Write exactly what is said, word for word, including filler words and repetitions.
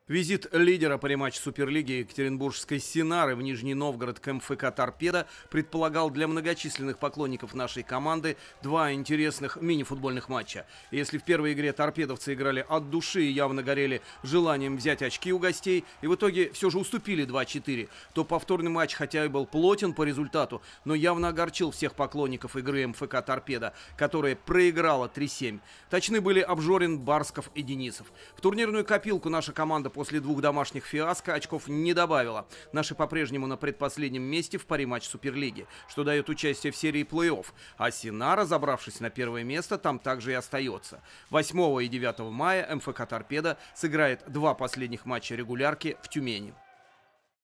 Визит лидера по рематчу Суперлиги Екатеринбургской Синары в Нижний Новгород к МФК «Торпедо» предполагал для многочисленных поклонников нашей команды два интересных мини-футбольных матча. Если в первой игре торпедовцы играли от души и явно горели желанием взять очки у гостей, и в итоге все же уступили два-четыре, то повторный матч, хотя и был плотен по результату, но явно огорчил всех поклонников игры МФК «Торпедо», которая проиграла три-семь. Точны были Обжорин, Барсков и Денисов. В турнирную копилку наша команда после двух домашних фиаско очков не добавила. Наши по-прежнему на предпоследнем месте в паре матч Суперлиги, что дает участие в серии плей-офф. А Синара, забравшись на первое место, там также и остается. восьмого и девятого мая МФК «Торпедо» сыграет два последних матча регулярки в Тюмени.